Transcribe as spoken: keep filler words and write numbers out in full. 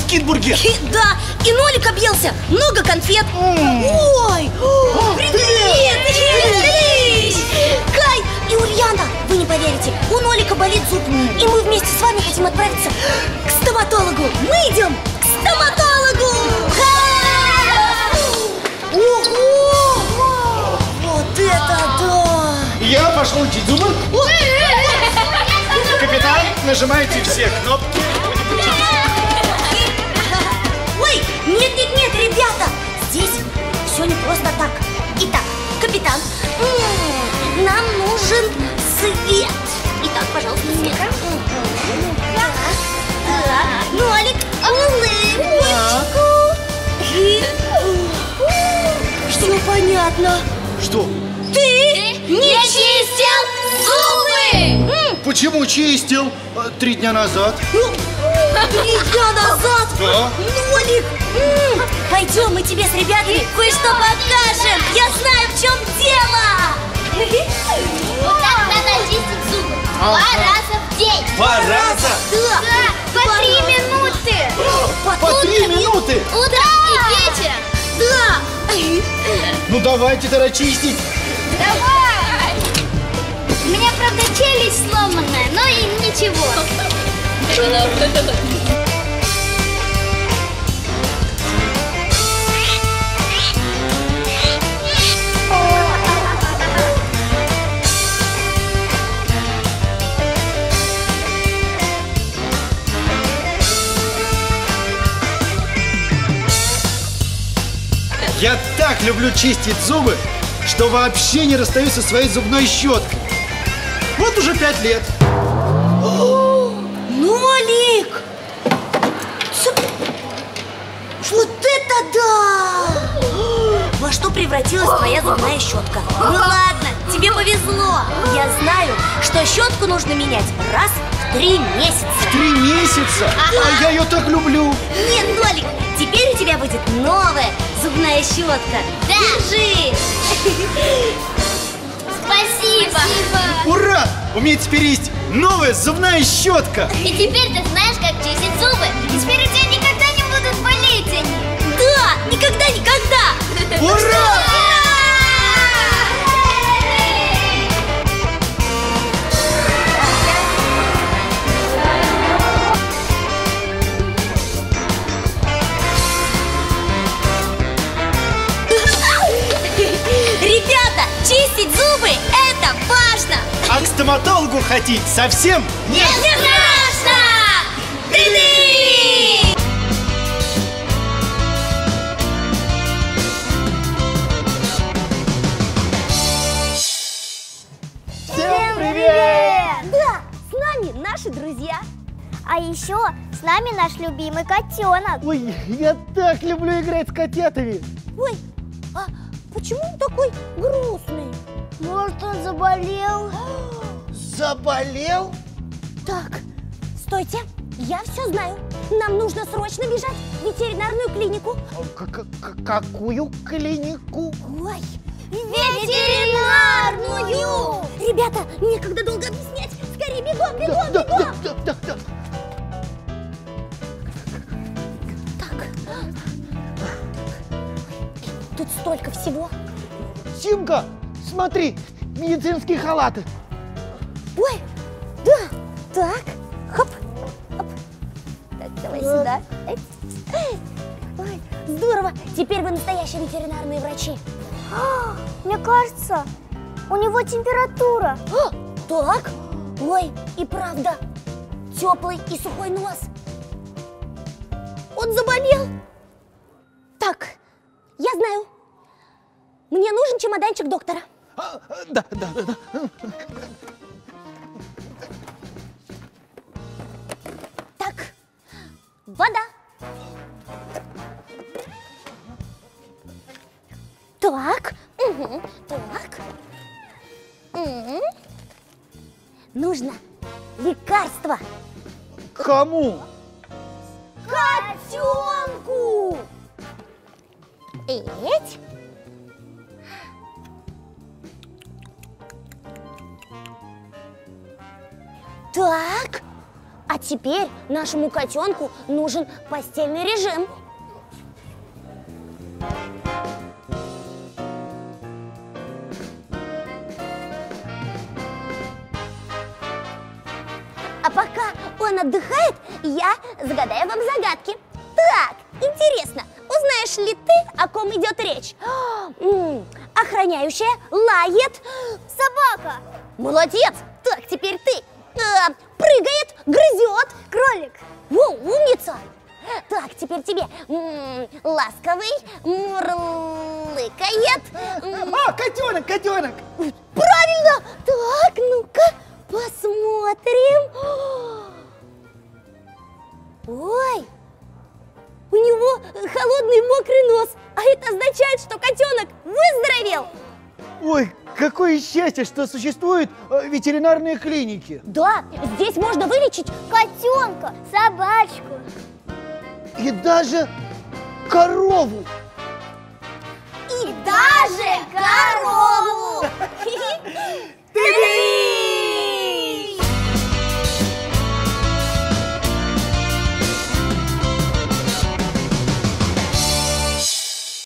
Кинбургер. И, да, и Нолик объелся. Много конфет. Mm. Ой, О, привет! Привет! Кай и Ульяна, вы не поверите, у Нолика болит зуб. И мы вместе с вами хотим отправиться к стоматологу. Мы идем к стоматологу. Ого! Вот это да! Я пошел учить зубы. Капитан, нажимайте все кнопки. Ой, нет-нет-нет, ребята, здесь все не просто так. Итак, капитан, нам нужен свет. Итак, пожалуйста, свет. Так, Нолик, улыбочку. Что понятно? Что? Ты не чистил зубы! Почему чистил э, три дня назад? Три дня назад? Да. Нолик! М-м, пойдем, мы тебе с ребятами кое-что покажем. Я знаю, в чем дело. Вот так надо чистить зубы. Два раза в день. Два раза? Да. Да, по три минуты. По три минуты? Утром и вечером. Да. Ну давайте тогда чистить. Давай. У меня, правда, челюсть сломанная, но и ничего. Я так люблю чистить зубы, что вообще не расстаюсь со своей зубной щеткой. Вот уже пять лет. Нолик! Вот это да! Во что превратилась твоя зубная щетка? Ну ладно, тебе повезло. Я знаю, что щетку нужно менять раз в три месяца. Три месяца? А я ее так люблю. Нет, Нолик, теперь у тебя будет новая зубная щетка. Держи! Спасибо. Ура! У меня теперь есть новая зубная щетка. И теперь ты знаешь, как чистить зубы. И теперь у тебя никогда не будут болеть они. Да, никогда-никогда! Ура! Ребята, чистить зубы – это важно! А к стоматологу ходить совсем Не страшно! Ты-ты! Всем привет! Да, с нами наши друзья. А еще с нами наш любимый котенок. Ой, я так люблю играть с котятами. Ой, а почему он такой грустный? Может, он заболел? Заболел? Так, стойте, я все знаю. Нам нужно срочно бежать в ветеринарную клинику. Какую клинику? Ой, Ветеринарную! ребята, некогда долго объяснять. Скорее, бегом, бегом, Да, бегом! да, да, да. Так, тут столько всего. Симка, смотри, медицинские халаты. Ой, да, так, хоп, хоп. Так, давай сюда. Ой, здорово, теперь вы настоящие ветеринарные врачи. А, мне кажется, у него температура. А, так, ой, и правда, теплый и сухой нос. Он заболел. Так, я знаю. Мне нужен чемоданчик доктора. А, да, да, да, да. Так, вода. Так, угу, так. М. Нужно лекарство. Кому? Котенку. Эть. Так, А теперь нашему котенку нужен постельный режим. А пока он отдыхает, я загадаю вам загадки. Так, интересно, узнаешь ли ты, о ком идет речь? М-м, охраняющая лает собака. Молодец! Так, теперь ты. А, прыгает, грызет. Кролик. О, умница! Так, теперь тебе. М-м, ласковый, мурлыкает. М-м. А, котенок, котенок! Правильно! Так, ну-ка, посмотрим. Ой, у него холодный мокрый нос, а это означает, что котенок выздоровел. Ой, какое счастье, что существуют э, ветеринарные клиники. Да, здесь можно вылечить. Котенка, собачку. И даже корову.